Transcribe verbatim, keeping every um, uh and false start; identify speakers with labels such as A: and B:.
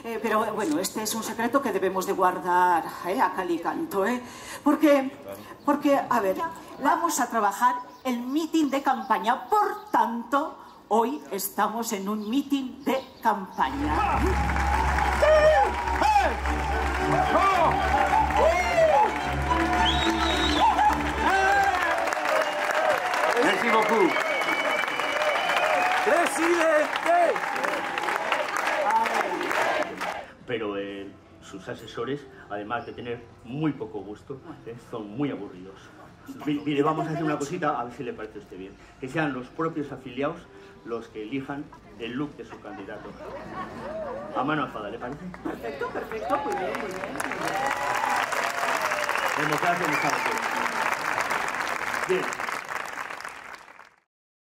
A: Eh, pero bueno, este es un secreto que debemos de guardar eh, a cal y canto, ¿eh? Porque, porque, a ver, vamos a trabajar el meeting de campaña, por tanto, hoy estamos en un meeting de campaña.
B: Merci beaucoup.
C: ¡Presidente!
B: Pero eh, sus asesores, además de tener muy poco gusto, eh, son muy aburridos. Mire, vamos a hacer una cosita, a ver si le parece a usted bien. Que sean los propios afiliados los que elijan el look de su candidato. A mano alzada, ¿le parece?
A: Perfecto, perfecto, muy bien, muy bien. Muy bien.
B: Democracia en Estados Unidos. Bien.